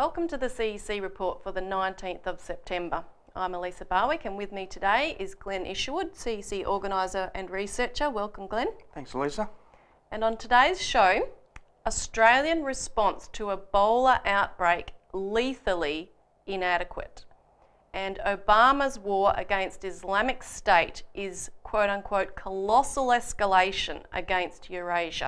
Welcome to the CEC Report for the 19th of September. I'm Elisa Barwick, and with me today is Glen Isherwood, CEC Organiser and Researcher. Welcome, Glen. Thanks, Elisa. And on today's show, Australian response to Ebola outbreak lethally inadequate. And Obama's war against Islamic State is quote-unquote colossal escalation against Eurasia.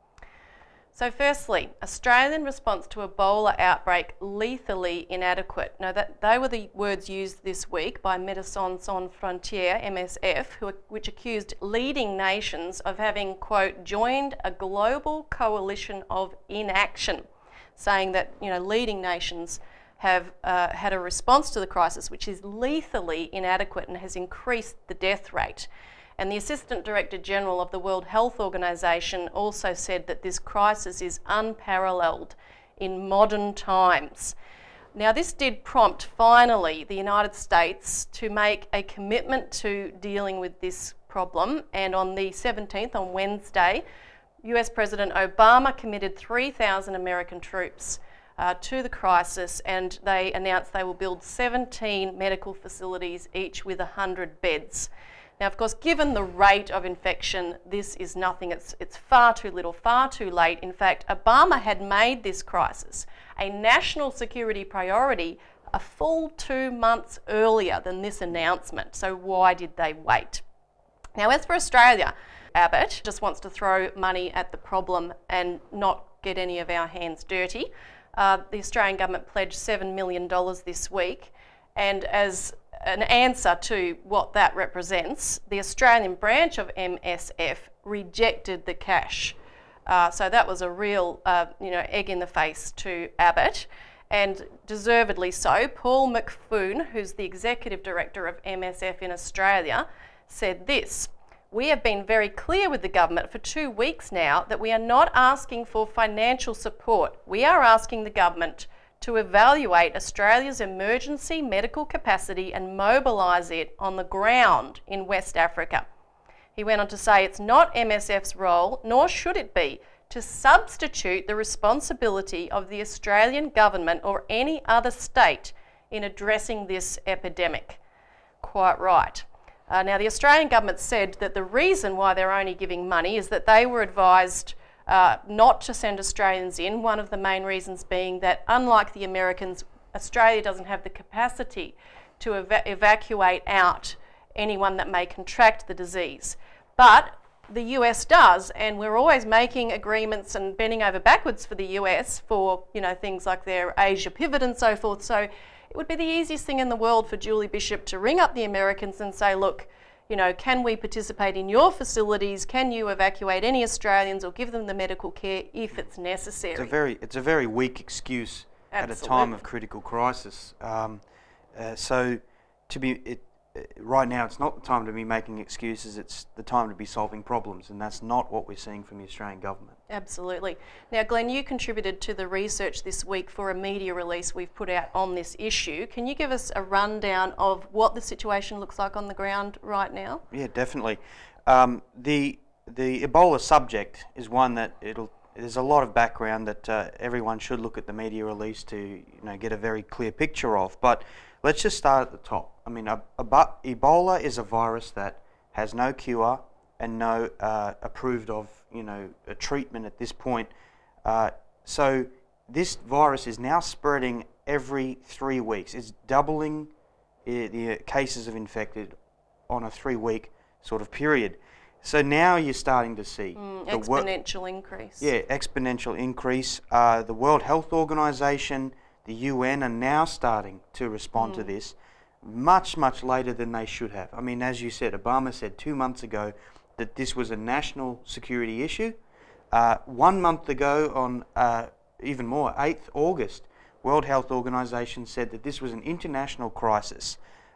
So firstly, Australian response to Ebola outbreak lethally inadequate. Now they were the words used this week by Médecins Sans Frontières, MSF, which accused leading nations of having, quote, joined a global coalition of inaction, saying that, leading nations have had a response to the crisis which is lethally inadequate and has increased the death rate. And the Assistant Director General of the World Health Organization also said that this crisis is unparalleled in modern times. Now, this did prompt, finally, the United States to make a commitment to dealing with this problem. And on the 17th, on Wednesday, US President Obama committed 3,000 American troops to the crisis, and they announced they will build 17 medical facilities, each with 100 beds. Now, of course, given the rate of infection, this is nothing. It's far too little, far too late. In fact, Obama had made this crisis a national security priority a full 2 months earlier than this announcement. So why did they wait? Now, as for Australia, Abbott just wants to throw money at the problem and not get any of our hands dirty. The Australian government pledged $7 million this week, and as an answer to what that represents, the Australian branch of MSF rejected the cash. So that was a real, egg in the face to Abbott, and deservedly so. Paul McFoon, who's the Executive Director of MSF in Australia, said this: "We have been very clear with the government for 2 weeks now that we are not asking for financial support. We are asking the government to evaluate Australia's emergency medical capacity and mobilise it on the ground in West Africa." He went on to say it's not MSF's role, nor should it be, to substitute the responsibility of the Australian government or any other state in addressing this epidemic. Quite right. Now, the Australian government said that the reason why they're only giving money is that they were advised not to send Australians in, one of the main reasons being that, unlike the Americans, Australia doesn't have the capacity to evacuate out anyone that may contract the disease. But the US does, and we're always making agreements and bending over backwards for the US for, things like their Asia pivot and so forth. So it would be the easiest thing in the world for Julie Bishop to ring up the Americans and say, look, can we participate in your facilities? Can you evacuate any Australians or give them the medical care if it's necessary? It's a very weak excuse. Absolutely. At a time of critical crisis. Right now, it's not the time to be making excuses. It's the time to be solving problems, and that's not what we're seeing from the Australian government. Absolutely. Now, Glenn, you contributed to the research this week for a media release we've put out on this issue. Can you give us a rundown of what the situation looks like on the ground right now? Yeah, definitely. The Ebola subject is one that there's a lot of background that everyone should look at the media release to get a very clear picture of. But let's just start at the top. I mean, Ebola is a virus that has no cure and no approved of a treatment at this point. So this virus is now spreading every 3 weeks. It's doubling the cases of infected on a 3-week sort of period. So now you're starting to see exponential increase. Yeah, exponential increase. The World Health Organization, the UN are now starting to respond to this much, much later than they should have. I mean, as you said, Obama said 2 months ago that this was a national security issue. 1 month ago, on even more, 8th August, World Health Organization said that this was an international crisis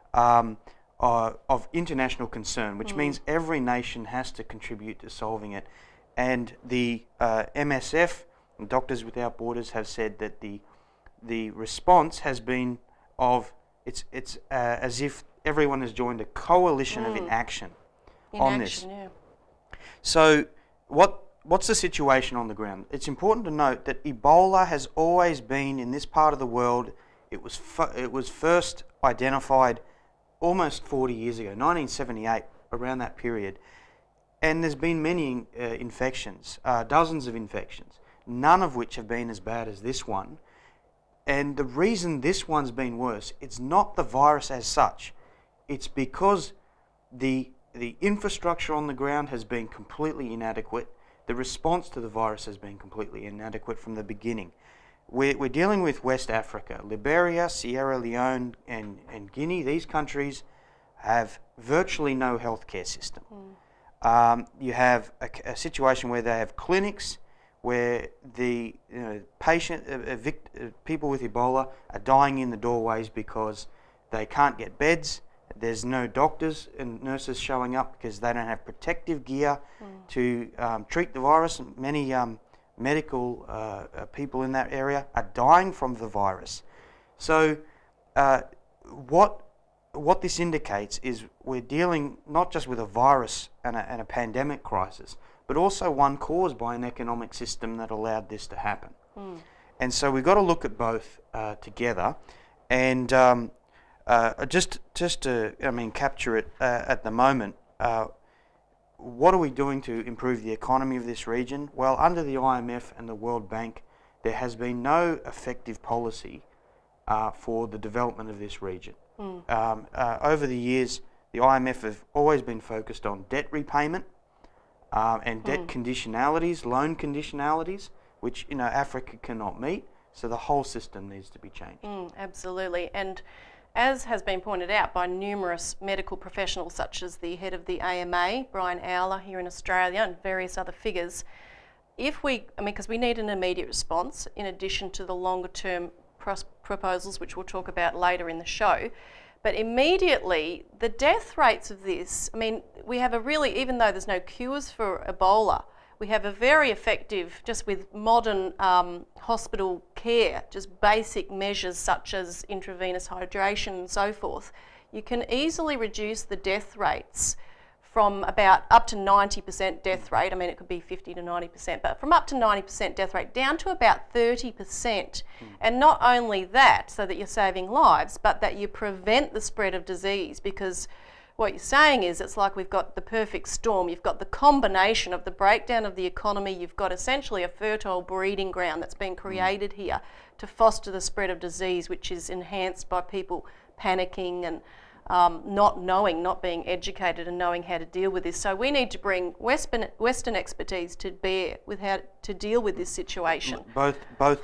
of international concern, which means every nation has to contribute to solving it. And the MSF, Doctors Without Borders, have said that the response has been it's as if everyone has joined a coalition of inaction on this. Yeah. So what what's the situation on the ground? It's important to note that Ebola has always been in this part of the world. It was first identified almost 40 years ago, 1978, around that period. And there's been many infections, dozens of infections, none of which have been as bad as this one. And the reason this one's been worse, it's not the virus as such. It's because the infrastructure on the ground has been completely inadequate. The response to the virus has been completely inadequate from the beginning. We're dealing with West Africa. Liberia, Sierra Leone and Guinea, these countries have virtually no healthcare system. You have a situation where they have clinics where the people with Ebola are dying in the doorways because they can't get beds. There's no doctors and nurses showing up because they don't have protective gear to treat the virus. Many medical people in that area are dying from the virus. So what this indicates is we're dealing not just with a virus and a pandemic crisis, but also one caused by an economic system that allowed this to happen. And so we've got to look at both together, and just to capture it at the moment. What are we doing to improve the economy of this region? Well, under the IMF and the World Bank, there has been no effective policy for the development of this region. Over the years, the IMF have always been focused on debt repayment and debt conditionalities, loan conditionalities, which Africa cannot meet. So the whole system needs to be changed. Absolutely, and as has been pointed out by numerous medical professionals, such as the head of the AMA, Brian Owler, here in Australia, and various other figures, because we need an immediate response in addition to the longer term proposals, which we'll talk about later in the show. But immediately, the death rates of this, we have even though there's no cures for Ebola, we have a very effective, just with modern hospital care, just basic measures such as intravenous hydration and so forth. You can easily reduce the death rates from about up to 90% death rate. It could be 50 to 90%, but from up to 90% death rate down to about 30%. And not only that, so that you're saving lives, but that you prevent the spread of disease, because what you're saying is it's like we've got the perfect storm. You've got the combination of the breakdown of the economy. You've got essentially a fertile breeding ground that's been created here to foster the spread of disease, which is enhanced by people panicking and not being educated and knowing how to deal with this. So we need to bring Western expertise to bear with how to deal with this situation. Both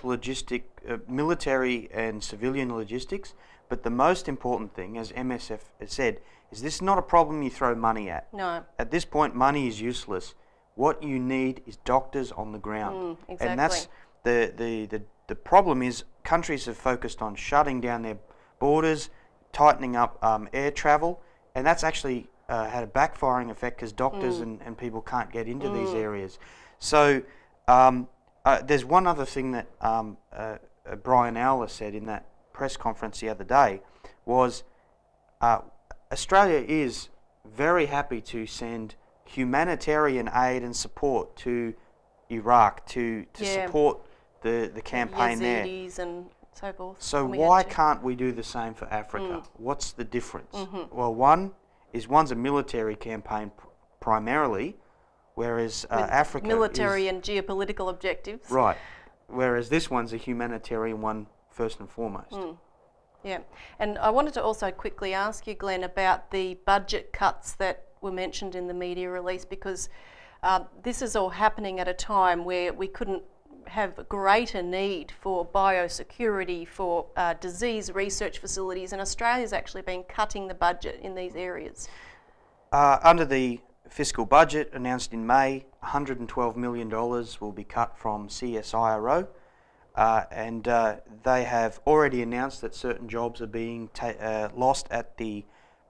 military and civilian logistics, but the most important thing, as MSF has said, is this is not a problem you throw money at. No. At this point, money is useless. What you need is doctors on the ground. Exactly. And that's the problem is countries have focused on shutting down their borders, tightening up air travel, and that's actually had a backfiring effect because doctors and people can't get into these areas. So there's one other thing that Brian Owler said in that press conference the other day was Australia is very happy to send humanitarian aid and support to Iraq to support the campaign Yazidis there. And so forth. So why can't we do the same for Africa? What's the difference? Well, one's a military campaign primarily, whereas Africa military is, and geopolitical objectives. Right. Whereas this one's a humanitarian one first and foremost. Yeah, and I wanted to also quickly ask you, Glenn, about the budget cuts that were mentioned in the media release, because this is all happening at a time where we couldn't have greater need for biosecurity, for disease research facilities, and Australia's actually been cutting the budget in these areas. Under the fiscal budget announced in May, $112 million will be cut from CSIRO. And they have already announced that certain jobs are being lost at the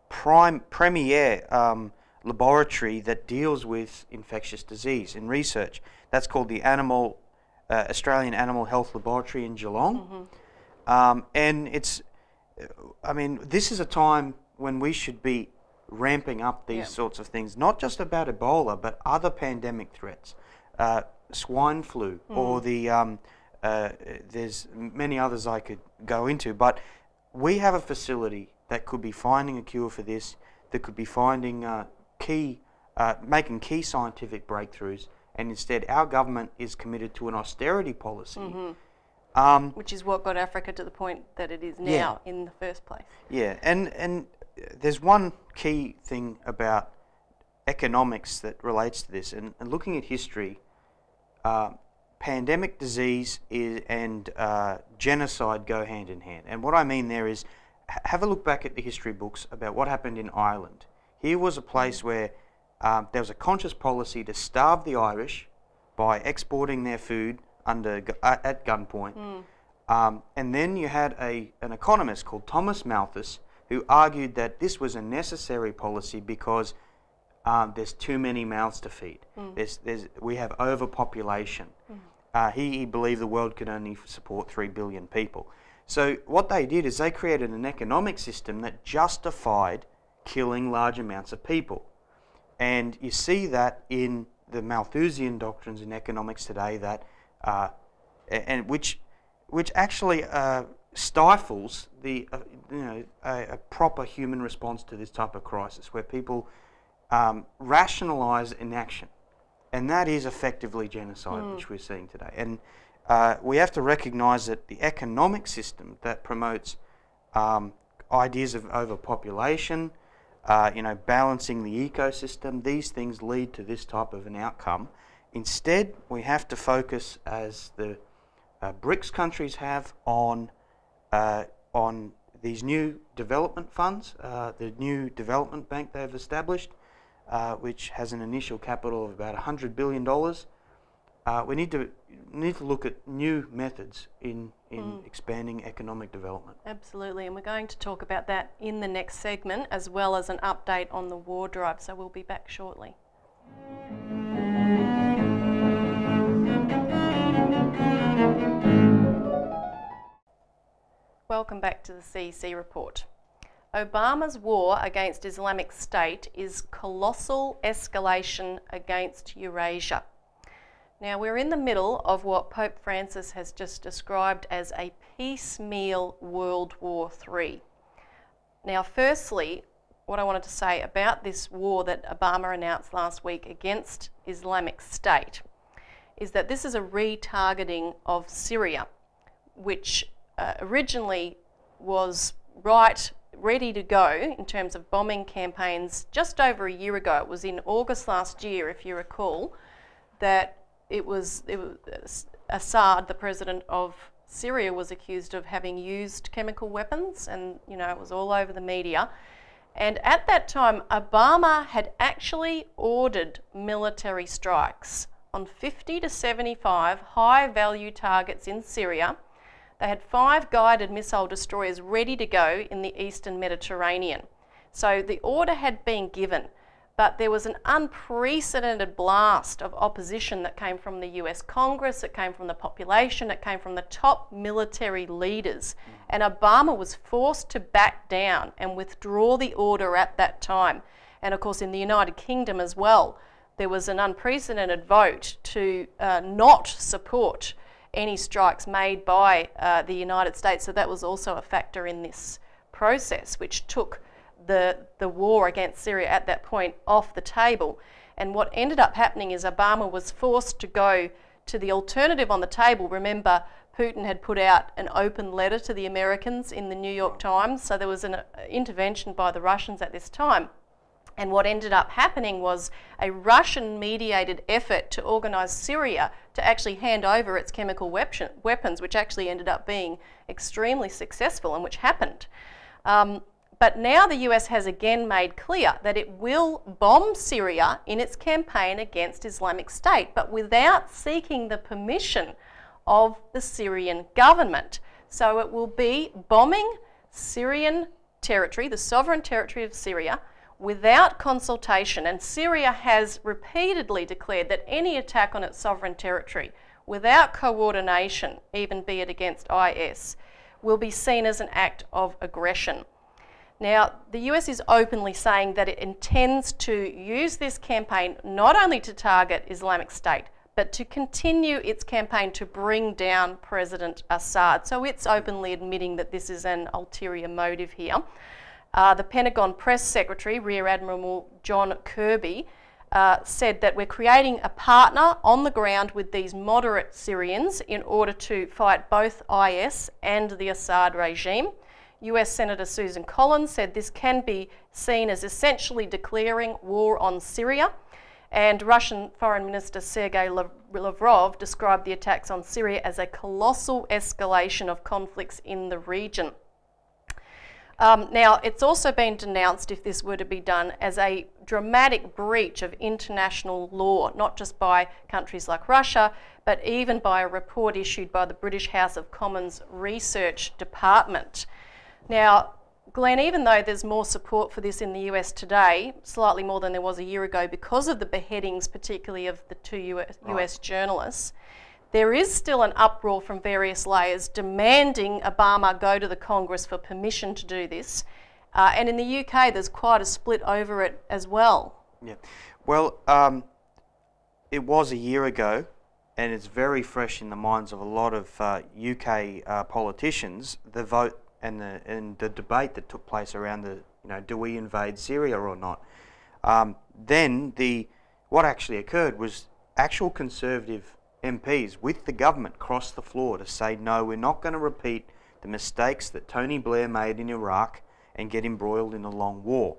premier laboratory that deals with infectious disease in research. That's called the Australian Animal Health Laboratory in Geelong. And it's, this is a time when we should be ramping up these sorts of things, not just about Ebola, but other pandemic threats. swine flu, or the there's many others I could go into, but we have a facility that could be finding a cure for this, that could be finding making key scientific breakthroughs, and instead our government is committed to an austerity policy. Which is what got Africa to the point that it is now in the first place. Yeah, and there's one key thing about economics that relates to this, and looking at history, pandemic disease and genocide go hand in hand. And what I mean there is, have a look back at the history books about what happened in Ireland. Here was a place where there was a conscious policy to starve the Irish by exporting their food at gunpoint. And then you had an economist called Thomas Malthus who argued that this was a necessary policy because there's too many mouths to feed. We have overpopulation. He believed the world could only support 3 billion people. So what they did is they created an economic system that justified killing large amounts of people. And you see that in the Malthusian doctrines in economics today, that and which actually stifles the a proper human response to this type of crisis, where people rationalise inaction, and that is effectively genocide, which we're seeing today. And we have to recognise that the economic system that promotes ideas of overpopulation, balancing the ecosystem, these things lead to this type of an outcome. Instead, we have to focus, as the BRICS countries have, on these new development funds, the new development bank they've established, which has an initial capital of about $100 billion. We need to look at new methods in expanding economic development. Absolutely, and we're going to talk about that in the next segment, as well as an update on the war drive, so we'll be back shortly. Welcome back to the CEC Report. Obama's war against Islamic State is colossal escalation against Eurasia. Now, we're in the middle of what Pope Francis has just described as a piecemeal World War III. Now, firstly, what I wanted to say about this war that Obama announced last week against Islamic State is that this is a retargeting of Syria, which originally was ready to go in terms of bombing campaigns just over a year ago. It was in August last year, if you recall, that it was Assad, the president of Syria, was accused of having used chemical weapons, and it was all over the media. And at that time, Obama had actually ordered military strikes on 50 to 75 high-value targets in Syria. They had 5 guided missile destroyers ready to go in the eastern Mediterranean. So the order had been given, but there was an unprecedented blast of opposition that came from the US Congress, it came from the population, it came from the top military leaders. And Obama was forced to back down and withdraw the order at that time. And of course, in the United Kingdom as well, there was an unprecedented vote to not support any strikes made by the United States. So that was also a factor in this process, which took the war against Syria at that point off the table. And what ended up happening is Obama was forced to go to the alternative on the table. Remember, Putin had put out an open letter to the Americans in the New York Times, so there was an intervention by the Russians at this time. And what ended up happening was a Russian-mediated effort to organise Syria to actually hand over its chemical weapons, which actually ended up being extremely successful and which happened. But now the US has again made clear that it will bomb Syria in its campaign against Islamic State, but without seeking the permission of the Syrian government. So it will be bombing Syrian territory, the sovereign territory of Syria, without consultation. And Syria has repeatedly declared that any attack on its sovereign territory without coordination, even be it against IS, will be seen as an act of aggression. Now, the US is openly saying that it intends to use this campaign not only to target Islamic State, but to continue its campaign to bring down President Assad. So it's openly admitting that this is an ulterior motive here. The Pentagon Press Secretary, Rear Admiral John Kirby, said that we're creating a partner on the ground with these moderate Syrians in order to fight both IS and the Assad regime. US Senator Susan Collins said this can be seen as essentially declaring war on Syria. And Russian Foreign Minister Sergei Lavrov described the attacks on Syria as a colossal escalation of conflicts in the region. Now, it's also been denounced, if this were to be done, as a dramatic breach of international law, not just by countries like Russia, but even by a report issued by the British House of Commons Research Department. Now, Glen, even though there's more support for this in the US today, slightly more than there was a year ago because of the beheadings, particularly of the two US journalists, there is still an uproar from various layers demanding Obama go to the Congress for permission to do this. And in the UK, there's quite a split over it as well. Yeah. Well, it was a year ago, and it's very fresh in the minds of a lot of UK politicians, the vote and the debate that took place around the, do we invade Syria or not? Then what actually occurred was actual Conservative MPs with the government crossed the floor to say, no, we're not going to repeat the mistakes that Tony Blair made in Iraq and get embroiled in a long war.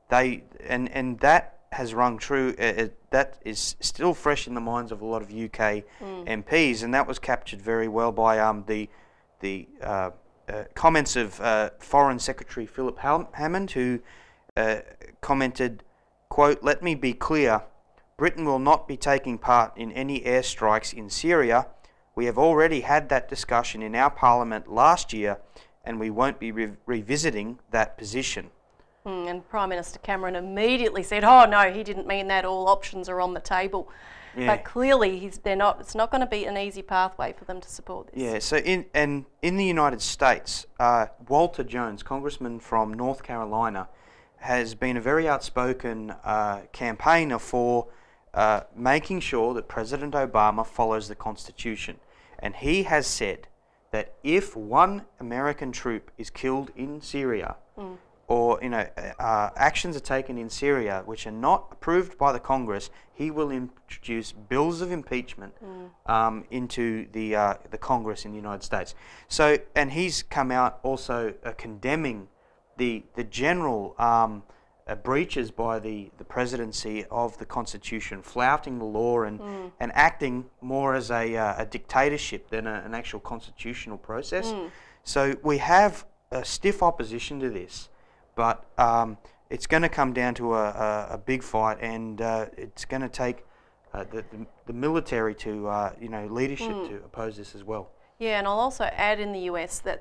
And that has rung true. That is still fresh in the minds of a lot of UK MPs, and that was captured very well by the comments of Foreign Secretary Philip Hammond, who commented, quote, "Let me be clear, Britain will not be taking part in any airstrikes in Syria. We have already had that discussion in our parliament last year, and we won't be revisiting that position." And Prime Minister Cameron immediately said, oh no, he didn't mean that, all options are on the table. Yeah. But clearly it's not going to be an easy pathway for them to support this. Yeah, so in the United States, Walter Jones, Congressman from North Carolina, has been a very outspoken campaigner for making sure that President Obama follows the Constitution. And he has said that if one American troop is killed in Syria, or actions are taken in Syria which are not approved by the Congress, he will introduce bills of impeachment into the Congress in the United States. So, and he's come out also condemning the general breaches by the presidency of the Constitution, flouting the law and acting more as a dictatorship than an actual constitutional process. So we have a stiff opposition to this, but it's going to come down to a big fight, and it's going to take the military to leadership to oppose this as well. Yeah, and I'll also add in the US that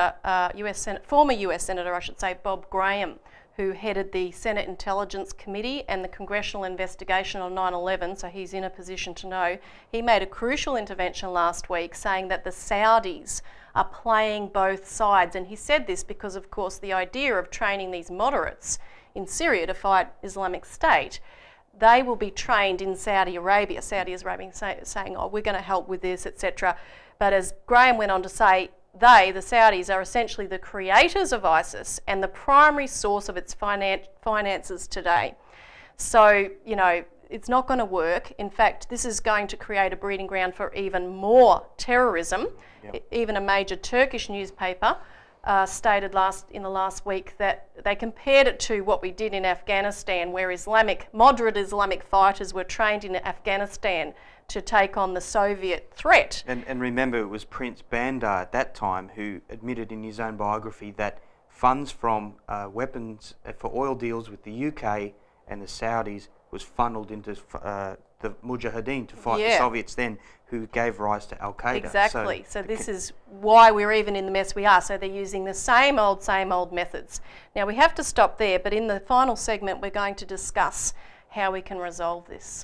former US Senator, I should say, Bob Graham, who headed the Senate Intelligence Committee and the Congressional investigation on 9/11, so he's in a position to know. He made a crucial intervention last week saying that the Saudis are playing both sides, and he said this because, of course, the idea of training these moderates in Syria to fight Islamic State, they will be trained in Saudi Arabia. Saudi Arabia saying, oh, we're going to help with this, etc. But as Graham went on to say, the Saudis, are essentially the creators of ISIS and the primary source of its finances today. So, it's not going to work. In fact, this is going to create a breeding ground for even more terrorism. Yep. Even a major Turkish newspaper stated in the last week that they compared it to what we did in Afghanistan, where moderate Islamic fighters were trained in Afghanistan to take on the Soviet threat. And remember, it was Prince Bandar at that time who admitted in his own biography that funds from weapons for oil deals with the UK and the Saudis was funneled into the Mujahideen to fight the Soviets then, who gave rise to Al-Qaeda. Exactly. So this is why we're even in the mess we are. So they're using the same old methods. Now we have to stop there, but in the final segment we're going to discuss how we can resolve this.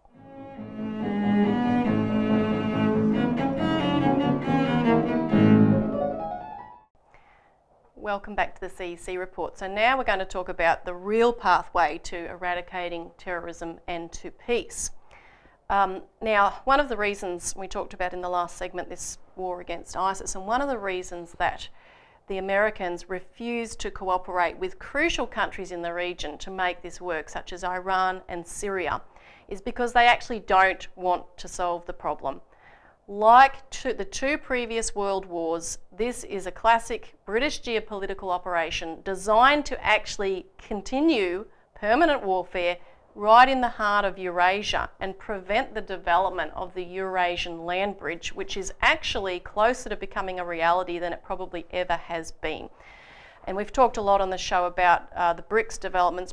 Welcome back to the CEC Report. So now we're going to talk about the real pathway to eradicating terrorism and to peace. Now, one of the reasons we talked about in the last segment, this war against ISIS, and one of the reasons that the Americans refused to cooperate with crucial countries in the region to make this work, such as Iran and Syria, is because they actually don't want to solve the problem. Like the two previous world wars, this is a classic British geopolitical operation designed to actually continue permanent warfare right in the heart of Eurasia and prevent the development of the Eurasian land bridge, which is actually closer to becoming a reality than it probably ever has been. And we've talked a lot on the show about the BRICS developments,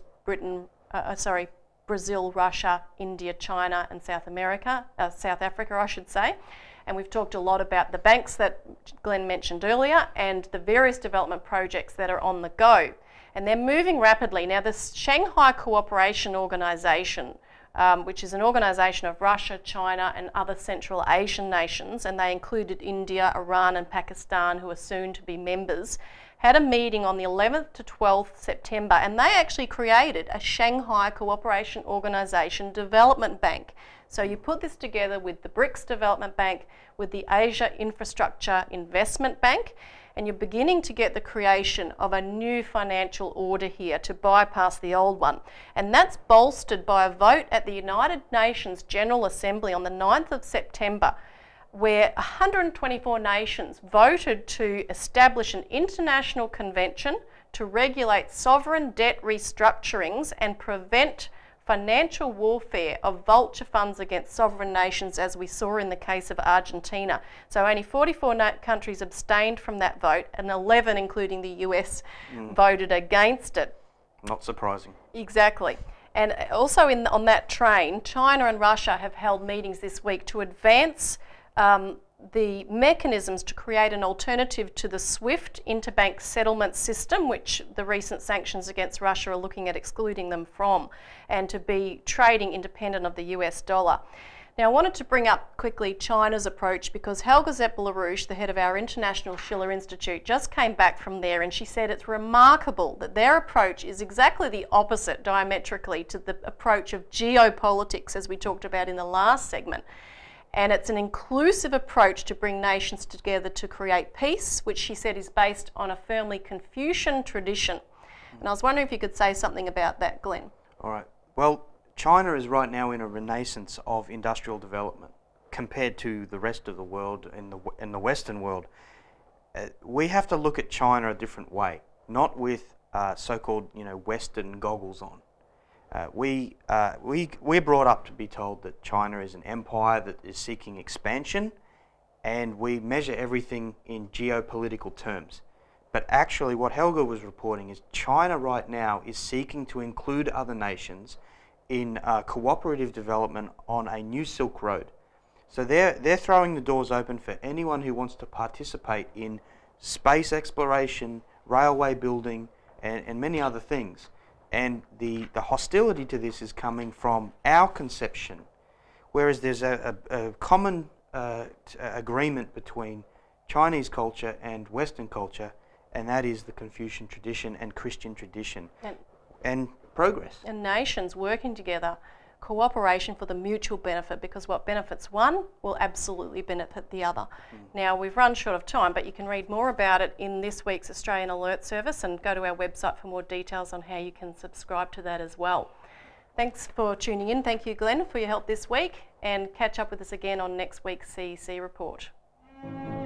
Brazil, Russia, India, China and South Africa, I should say. And we've talked a lot about the banks that Glen mentioned earlier and the various development projects that are on the go. And they're moving rapidly. Now, the Shanghai Cooperation Organization, which is an organization of Russia, China and other Central Asian nations, and they included India, Iran and Pakistan, who are soon to be members, had a meeting on the 11th to 12th September, and they actually created a Shanghai Cooperation Organization Development Bank. So you put this together with the BRICS Development Bank, with the Asia Infrastructure Investment Bank, and you're beginning to get the creation of a new financial order here to bypass the old one. And that's bolstered by a vote at the United Nations General Assembly on the 9th of September, where 124 nations voted to establish an international convention to regulate sovereign debt restructurings and prevent financial warfare of vulture funds against sovereign nations, as we saw in the case of Argentina. So only 44 countries abstained from that vote, and 11, including the US, voted against it. Not surprising. Exactly. And also on that train, China and Russia have held meetings this week to advance the mechanisms to create an alternative to the SWIFT interbank settlement system, which the recent sanctions against Russia are looking at excluding them from, and to be trading independent of the US dollar. Now, I wanted to bring up quickly China's approach because Helga Zepp-LaRouche, the head of our International Schiller Institute, just came back from there, and she said it's remarkable that their approach is exactly the opposite diametrically to the approach of geopolitics, as we talked about in the last segment. And it's an inclusive approach to bring nations together to create peace, which she said is based on a firmly Confucian tradition. And I was wondering if you could say something about that, Glen. All right. Well, China is right now in a renaissance of industrial development compared to the rest of the world in the Western world. We have to look at China a different way, not with so-called Western goggles on. We're brought up to be told that China is an empire that is seeking expansion, and we measure everything in geopolitical terms. But actually what Helga was reporting is China right now is seeking to include other nations in cooperative development on a new Silk Road. So they're throwing the doors open for anyone who wants to participate in space exploration, railway building, and many other things. And the hostility to this is coming from our conception, whereas there's a common agreement between Chinese culture and Western culture, and that is the Confucian tradition and Christian tradition and progress. And nations working together, cooperation for the mutual benefit, because what benefits one will absolutely benefit the other. Now, we've run short of time, but you can read more about it in this week's Australian Alert Service and go to our website for more details on how you can subscribe to that as well. Thanks for tuning in. Thank you, Glen, for your help this week, and catch up with us again on next week's CEC Report.